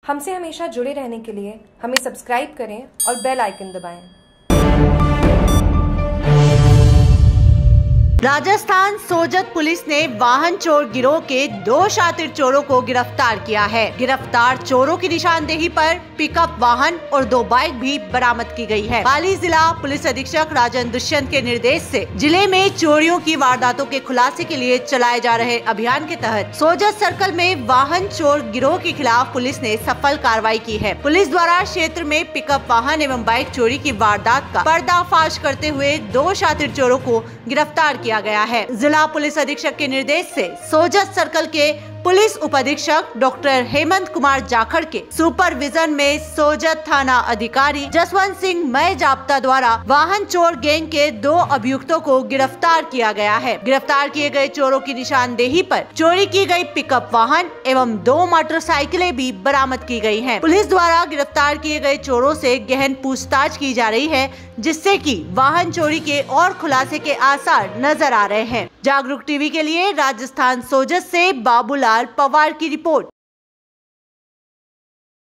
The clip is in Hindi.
हमसे हमेशा जुड़े रहने के लिए हमें सब्सक्राइब करें और बेल आइकन दबाएं। राजस्थान सोजत पुलिस ने वाहन चोर गिरोह के 2 शातिर चोरों को गिरफ्तार किया है। गिरफ्तार चोरों की निशानदेही पर पिकअप वाहन और 2 बाइक भी बरामद की गई है। पाली जिला पुलिस अधीक्षक राजन दुष्यंत के निर्देश से जिले में चोरियों की वारदातों के खुलासे के लिए चलाए जा रहे अभियान के तहत सोजत सर्कल में वाहन चोर गिरोह के खिलाफ पुलिस ने सफल कार्रवाई की है। पुलिस द्वारा क्षेत्र में पिकअप वाहन एवं बाइक चोरी की वारदात का पर्दाफाश करते हुए 2 शातिर चोरों को गिरफ्तार किया गया है। जिला पुलिस अधीक्षक के निर्देश से सोजत सर्कल के पुलिस उपाधीक्षक डॉक्टर हेमंत कुमार जाखड़ के सुपरविजन में सोजत थाना अधिकारी जसवंत सिंह मय जाप्ता द्वारा वाहन चोर गैंग के 2 अभियुक्तों को गिरफ्तार किया गया है। गिरफ्तार किए गए चोरों की निशानदेही पर चोरी की गई पिकअप वाहन एवं 2 मोटरसाइकिलें भी बरामद की गई हैं। पुलिस द्वारा गिरफ्तार किए गए चोरों से गहन पूछताछ की जा रही है, जिससे कि वाहन चोरी के और खुलासे के आसार नजर आ रहे हैं। जागरूक टीवी के लिए राजस्थान सोजत से बाबूलाल पवार की रिपोर्ट।